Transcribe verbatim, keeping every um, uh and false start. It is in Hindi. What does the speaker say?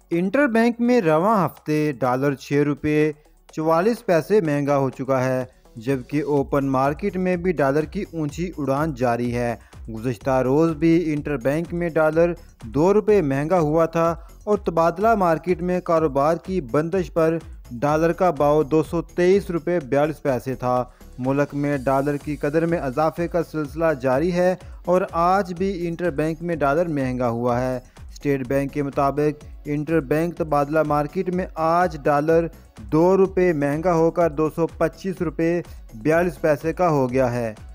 इंटर बैंक में रवां हफ्ते डॉलर छः रुपये चवालीस पैसे महंगा हो चुका है, जबकि ओपन मार्केट में भी डॉलर की ऊंची उड़ान जारी है। गुज़श्ता रोज़ भी इंटर बैंक में डॉलर दो रुपये महंगा हुआ था और तबादला मार्केट में कारोबार की बंदिश पर डॉलर का भाव दो सौ तेईस रुपये बयालीस पैसे था। मुल्क में डॉलर की कदर में इजाफे का सिलसिला जारी है और आज भी इंटर बैंक में डॉलर महंगा हुआ है। स्टेट बैंक के मुताबिक इंटर बैंक तबादला मार्केट में आज डॉलर दो रुपये महंगा होकर दो सौ पच्चीस रुपये बयालीस पैसे का हो गया है।